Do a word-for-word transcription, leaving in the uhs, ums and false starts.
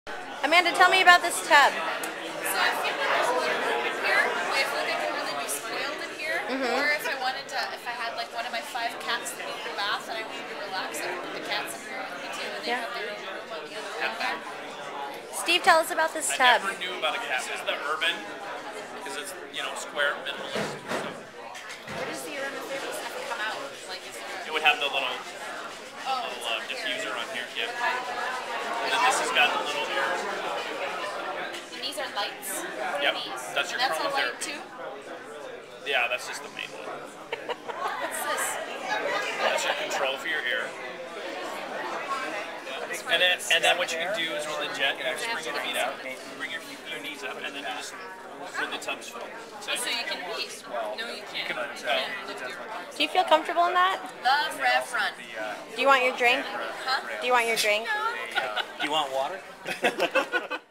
Amanda, tell me about this tub. So I feel like there's a little room in here. I feel like I can really be spoiled in here. Mm-hmm. Or if I wanted to, if I had like one of my five cats that needed a bath and I wanted to relax, I could put the cats in here with me too, and they Yeah. have their own room on the other end there. Steve, tell us about this I tub. never knew about a cat. This is the urban, because it's, you know, square minimalist. So Where does the urban thermos have to come out? Like, is there it would have the little, oh, little uh, diffuser on here. Yeah. okay. And then this has got the little air. And these are lights. What Yep, are these? that's your and that's a light chromotherapy. too? Yeah, that's just the main one. What's this? That's your control for your air. And then, and then what you can do is with the jet, you just bring your feet out, bring your, your knees up, and then you just when the tub's full. So, Oh, so you can piece. No, you can't. can, You uh, can't lift your Do you feel comfortable in that? Love rev run. Do you want your drink? Huh? Do you want your drink? No. Do you want water?